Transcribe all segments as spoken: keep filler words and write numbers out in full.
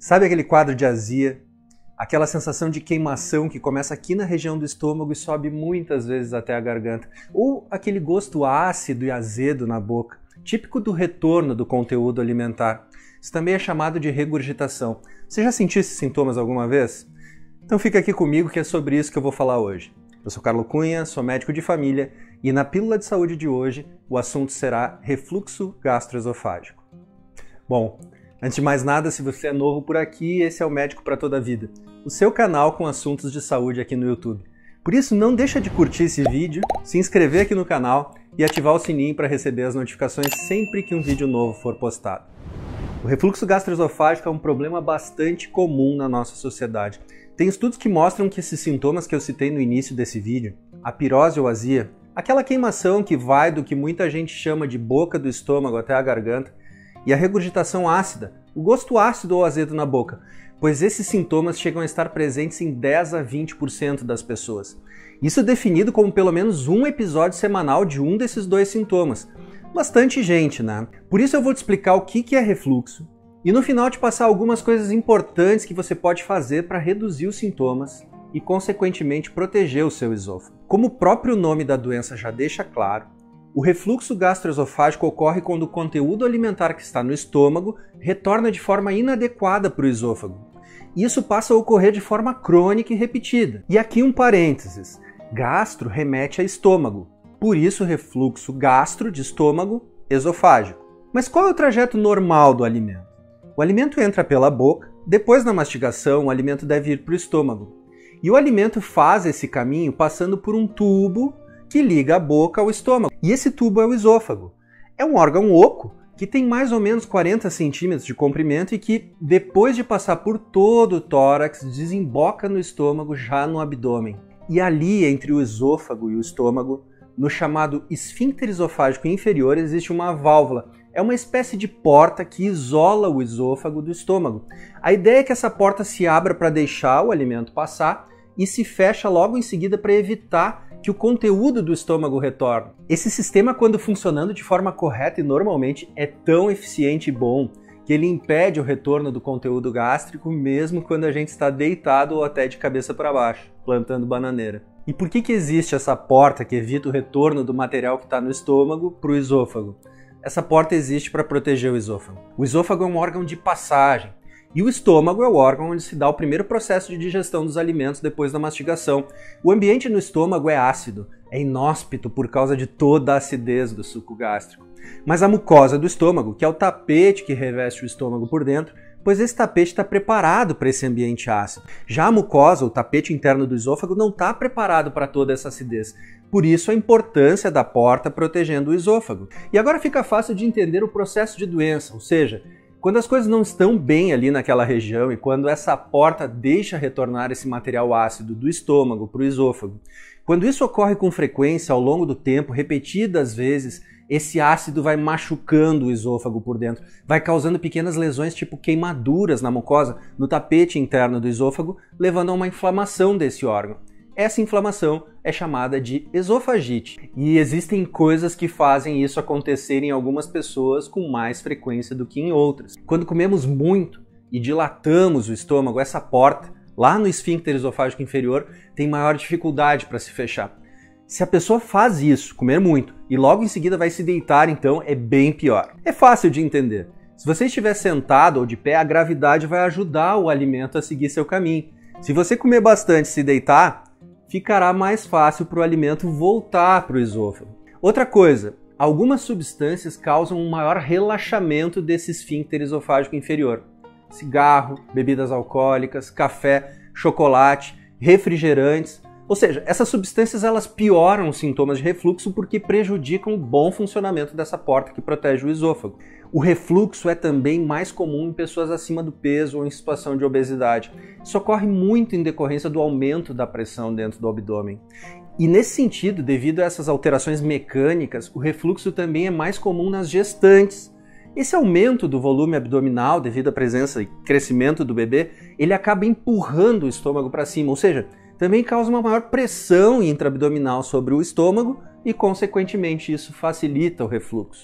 Sabe aquele quadro de azia? Aquela sensação de queimação que começa aqui na região do estômago e sobe muitas vezes até a garganta. Ou aquele gosto ácido e azedo na boca, típico do retorno do conteúdo alimentar. Isso também é chamado de regurgitação. Você já sentiu esses sintomas alguma vez? Então fica aqui comigo que é sobre isso que eu vou falar hoje. Eu sou Carlo Cunha, sou médico de família e na Pílula de Saúde de hoje o assunto será refluxo gastroesofágico. Bom, antes de mais nada, se você é novo por aqui, esse é o Médico para Toda a Vida, o seu canal com assuntos de saúde aqui no YouTube. Por isso, não deixa de curtir esse vídeo, se inscrever aqui no canal e ativar o sininho para receber as notificações sempre que um vídeo novo for postado. O refluxo gastroesofágico é um problema bastante comum na nossa sociedade. Tem estudos que mostram que esses sintomas que eu citei no início desse vídeo, a pirose ou azia, aquela queimação que vai do que muita gente chama de boca do estômago até a garganta, e a regurgitação ácida, o gosto ácido ou azedo na boca, pois esses sintomas chegam a estar presentes em dez a vinte por cento das pessoas. Isso é definido como pelo menos um episódio semanal de um desses dois sintomas. Bastante gente, né? Por isso eu vou te explicar o que é refluxo e no final te passar algumas coisas importantes que você pode fazer para reduzir os sintomas e, consequentemente, proteger o seu esôfago. Como o próprio nome da doença já deixa claro, o refluxo gastroesofágico ocorre quando o conteúdo alimentar que está no estômago retorna de forma inadequada para o esôfago. Isso passa a ocorrer de forma crônica e repetida. E aqui um parênteses, gastro remete a estômago, por isso refluxo gastro de estômago esofágico. Mas qual é o trajeto normal do alimento? O alimento entra pela boca, depois na mastigação o alimento deve ir para o estômago. E o alimento faz esse caminho passando por um tubo que liga a boca ao estômago. E esse tubo é o esôfago. É um órgão oco que tem mais ou menos quarenta centímetros de comprimento e que, depois de passar por todo o tórax, desemboca no estômago, já no abdômen. E ali, entre o esôfago e o estômago, no chamado esfíncter esofágico inferior, existe uma válvula. É uma espécie de porta que isola o esôfago do estômago. A ideia é que essa porta se abra para deixar o alimento passar e se fecha logo em seguida para evitar que o conteúdo do estômago retorne. Esse sistema, quando funcionando de forma correta e normalmente, é tão eficiente e bom que ele impede o retorno do conteúdo gástrico mesmo quando a gente está deitado ou até de cabeça para baixo, plantando bananeira. E por que que existe essa porta que evita o retorno do material que está no estômago para o esôfago? Essa porta existe para proteger o esôfago. O esôfago é um órgão de passagem. E o estômago é o órgão onde se dá o primeiro processo de digestão dos alimentos depois da mastigação. O ambiente no estômago é ácido, é inóspito por causa de toda a acidez do suco gástrico. Mas a mucosa do estômago, que é o tapete que reveste o estômago por dentro, pois esse tapete está preparado para esse ambiente ácido. Já a mucosa, o tapete interno do esôfago, não está preparado para toda essa acidez. Por isso a importância da porta protegendo o esôfago. E agora fica fácil de entender o processo de doença, ou seja, quando as coisas não estão bem ali naquela região e quando essa porta deixa retornar esse material ácido do estômago para o esôfago, quando isso ocorre com frequência ao longo do tempo, repetidas vezes, esse ácido vai machucando o esôfago por dentro, vai causando pequenas lesões tipo queimaduras na mucosa, no tapete interno do esôfago, levando a uma inflamação desse órgão. Essa inflamação é chamada de esofagite e existem coisas que fazem isso acontecer em algumas pessoas com mais frequência do que em outras. Quando comemos muito e dilatamos o estômago, essa porta, lá no esfíncter esofágico inferior, tem maior dificuldade para se fechar. Se a pessoa faz isso, comer muito, e logo em seguida vai se deitar, então é bem pior. É fácil de entender. Se você estiver sentado ou de pé, a gravidade vai ajudar o alimento a seguir seu caminho. Se você comer bastante e se deitar, ficará mais fácil para o alimento voltar para o esôfago. Outra coisa, algumas substâncias causam um maior relaxamento desse esfíncter esofágico inferior. Cigarro, bebidas alcoólicas, café, chocolate, refrigerantes. Ou seja, essas substâncias elas pioram os sintomas de refluxo porque prejudicam o bom funcionamento dessa porta que protege o esôfago. O refluxo é também mais comum em pessoas acima do peso ou em situação de obesidade. Isso ocorre muito em decorrência do aumento da pressão dentro do abdômen. E nesse sentido, devido a essas alterações mecânicas, o refluxo também é mais comum nas gestantes. Esse aumento do volume abdominal devido à presença e crescimento do bebê, ele acaba empurrando o estômago para cima, ou seja, também causa uma maior pressão intraabdominal sobre o estômago e, consequentemente, isso facilita o refluxo.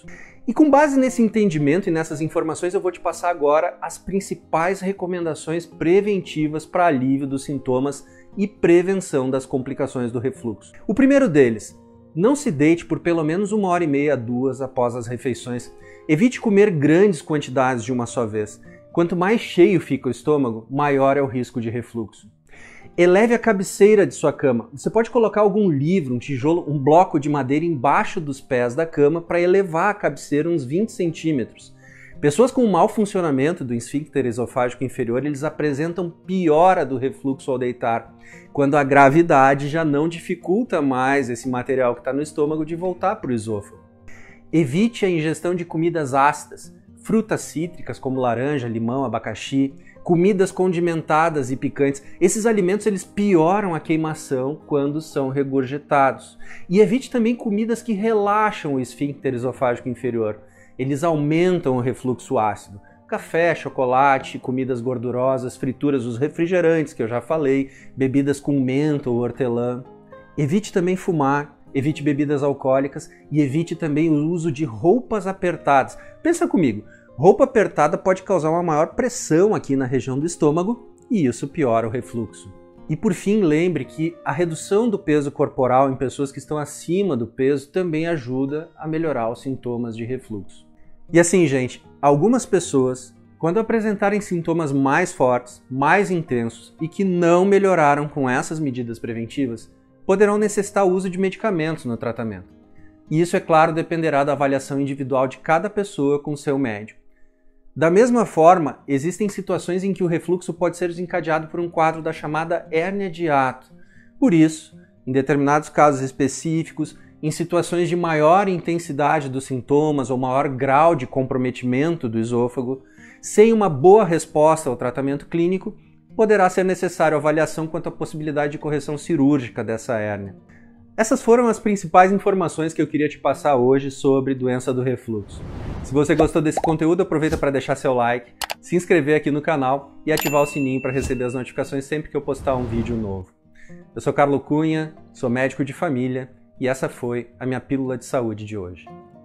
E com base nesse entendimento e nessas informações, eu vou te passar agora as principais recomendações preventivas para alívio dos sintomas e prevenção das complicações do refluxo. O primeiro deles, não se deite por pelo menos uma hora e meia a duas após as refeições. Evite comer grandes quantidades de uma só vez. Quanto mais cheio fica o estômago, maior é o risco de refluxo. Eleve a cabeceira de sua cama. Você pode colocar algum livro, um tijolo, um bloco de madeira embaixo dos pés da cama para elevar a cabeceira uns vinte centímetros. Pessoas com mau funcionamento do esfíncter esofágico inferior, eles apresentam piora do refluxo ao deitar, quando a gravidade já não dificulta mais esse material que está no estômago de voltar para o esôfago. Evite a ingestão de comidas ácidas, frutas cítricas como laranja, limão, abacaxi, comidas condimentadas e picantes. Esses alimentos eles pioram a queimação quando são regurgitados. E evite também comidas que relaxam o esfíncter esofágico inferior. Eles aumentam o refluxo ácido. Café, chocolate, comidas gordurosas, frituras, os refrigerantes que eu já falei, bebidas com menta ou hortelã. Evite também fumar, evite bebidas alcoólicas e evite também o uso de roupas apertadas. Pensa comigo. Roupa apertada pode causar uma maior pressão aqui na região do estômago e isso piora o refluxo. E por fim, lembre que a redução do peso corporal em pessoas que estão acima do peso também ajuda a melhorar os sintomas de refluxo. E assim, gente, algumas pessoas, quando apresentarem sintomas mais fortes, mais intensos e que não melhoraram com essas medidas preventivas, poderão necessitar o uso de medicamentos no tratamento. E isso, é claro, dependerá da avaliação individual de cada pessoa com seu médico. Da mesma forma, existem situações em que o refluxo pode ser desencadeado por um quadro da chamada hérnia de hiato. Por isso, em determinados casos específicos, em situações de maior intensidade dos sintomas ou maior grau de comprometimento do esôfago, sem uma boa resposta ao tratamento clínico, poderá ser necessária avaliação quanto à possibilidade de correção cirúrgica dessa hérnia. Essas foram as principais informações que eu queria te passar hoje sobre doença do refluxo. Se você gostou desse conteúdo, aproveita para deixar seu like, se inscrever aqui no canal e ativar o sininho para receber as notificações sempre que eu postar um vídeo novo. Eu sou Carlo Cunha, sou médico de família e essa foi a minha pílula de saúde de hoje.